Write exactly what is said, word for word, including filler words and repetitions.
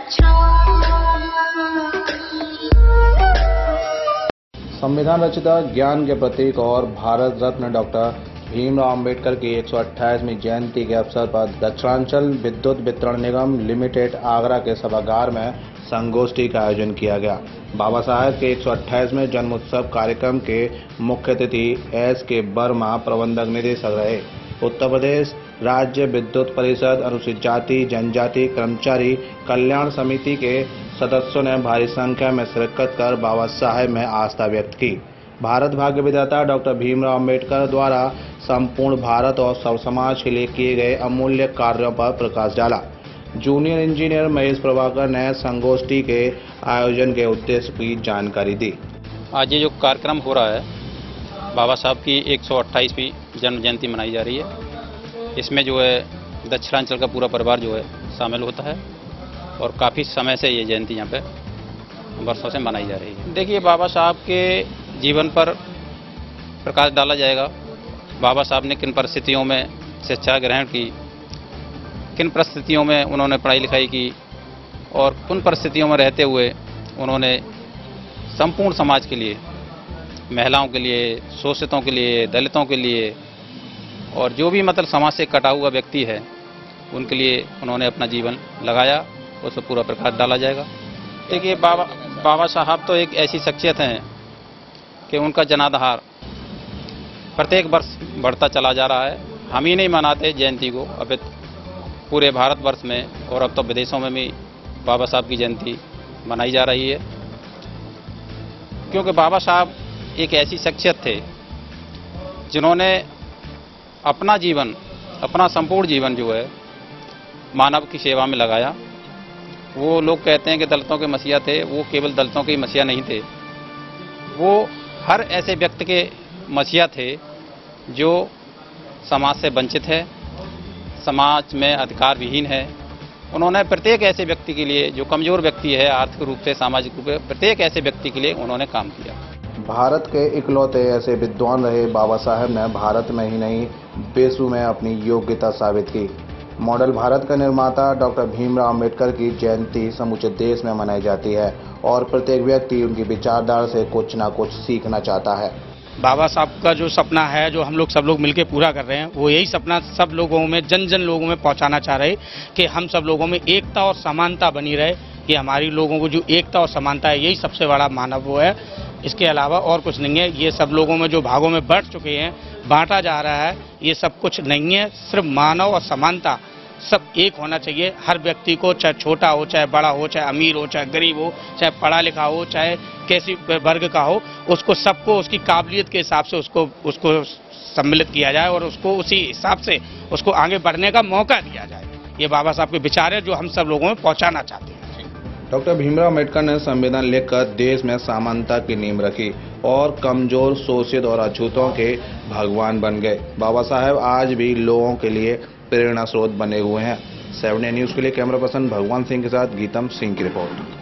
संविधान रचिता, ज्ञान के प्रतीक और भारत रत्न डॉक्टर भीमराव अंबेडकर की एक सौ अट्ठाईसवीं जयंती के अवसर पर दक्षिणांचल विद्युत वितरण निगम लिमिटेड आगरा के सभागार में संगोष्ठी का आयोजन किया गया। बाबा साहेब के एक सौ अट्ठाईसवें जन्मोत्सव कार्यक्रम के मुख्य अतिथि एस के वर्मा प्रबंधक निदेशक रहे। उत्तर प्रदेश राज्य विद्युत परिषद अनुसूचित जाति जनजाति कर्मचारी कल्याण समिति के सदस्यों ने भारी संख्या में शिरकत कर बाबा साहेब में आस्था व्यक्त की। भारत भाग्य विधाता डॉक्टर भीमराव अंबेडकर द्वारा संपूर्ण भारत और सब समाज के लिए किए गए अमूल्य कार्यों पर प्रकाश डाला। जूनियर इंजीनियर महेश प्रभाकर ने संगोष्ठी के आयोजन के उद्देश्य की जानकारी दी। आज ये जो कार्यक्रम हो रहा है, बाबा साहब की एक सौ अट्ठाईसवीं जन्म जयंती मनाई जा रही है। इसमें जो है दक्षिणांचल का पूरा परिवार जो है शामिल होता है और काफ़ी समय से ये जयंती यहाँ पे वर्षों से मनाई जा रही है। देखिए, बाबा साहब के जीवन पर प्रकाश डाला जाएगा। बाबा साहब ने किन परिस्थितियों में शिक्षा ग्रहण की, किन परिस्थितियों में उन्होंने पढ़ाई लिखाई की और उन परिस्थितियों में रहते हुए उन्होंने संपूर्ण समाज के लिए, महिलाओं के लिए, शोषितों के लिए, दलितों के लिए और जो भी मतलब समाज से कटा हुआ व्यक्ति है उनके लिए उन्होंने अपना जीवन लगाया। उस पर पूरा प्रकाश डाला जाएगा। देखिए, बाबा बाबा साहब तो एक ऐसी शख्सियत हैं कि उनका जनाधार प्रत्येक वर्ष बढ़ता चला जा रहा है। हम ही नहीं मनाते जयंती को, अब पूरे भारतवर्ष में और अब तो विदेशों में भी बाबा साहब की जयंती मनाई जा रही है, क्योंकि बाबा साहब एक ऐसी शख्सियत थे जिन्होंने अपना जीवन, अपना संपूर्ण जीवन जो है मानव की सेवा में लगाया। वो लोग कहते हैं कि दलितों के मसीहा थे, वो केवल दलितों के मसीहा नहीं थे, वो हर ऐसे व्यक्ति के मसीहा थे जो समाज से वंचित है, समाज में अधिकार विहीन है। उन्होंने प्रत्येक ऐसे व्यक्ति के लिए जो कमज़ोर व्यक्ति है आर्थिक रूप से, सामाजिक रूप से, प्रत्येक ऐसे व्यक्ति के लिए उन्होंने काम किया। भारत के इकलौते ऐसे विद्वान रहे बाबा साहेब ने भारत में ही नहीं विश्व में अपनी योग्यता साबित की। मॉडल भारत का निर्माता डॉक्टर भीमराव अंबेडकर की जयंती समूचे देश में मनाई जाती है और प्रत्येक व्यक्ति उनकी विचारधारा से कुछ ना कुछ सीखना चाहता है। बाबा साहब का जो सपना है, जो हम लोग सब लोग मिलकर पूरा कर रहे हैं, वो यही सपना सब लोगों में, जन जन लोगों में पहुंचाना चाह रहे कि हम सब लोगों में एकता और समानता बनी रहे। कि हमारी लोगों को जो एकता और समानता है, यही सबसे बड़ा मानव वो है। इसके अलावा और कुछ नहीं है। ये सब लोगों में जो भागों में बढ़ चुके हैं, बांटा जा रहा है, ये सब कुछ नहीं है। सिर्फ मानव और समानता, सब एक होना चाहिए। हर व्यक्ति को, चाहे छोटा हो, चाहे बड़ा हो, चाहे अमीर हो, चाहे गरीब हो, चाहे पढ़ा लिखा हो, चाहे कैसी वर्ग का हो, उसको सबको उसकी काबिलियत के हिसाब से उसको उसको सम्मिलित किया जाए और उसको उसी हिसाब से उसको आगे बढ़ने का मौका दिया जाए। ये बाबा साहब के विचार है जो हम सब लोगों में पहुंचाना चाहते हैं। डॉक्टर भीमराव अंबेडकर ने संविधान लिखकर देश में समानता की नींव रखी और कमजोर, शोषित और अछूतों के भगवान बन गए। बाबा साहेब आज भी लोगों के लिए प्रेरणा स्रोत बने हुए हैं। सेवन न्यूज़ के लिए कैमरा पर्सन भगवान सिंह के साथ गीतम सिंह की रिपोर्ट।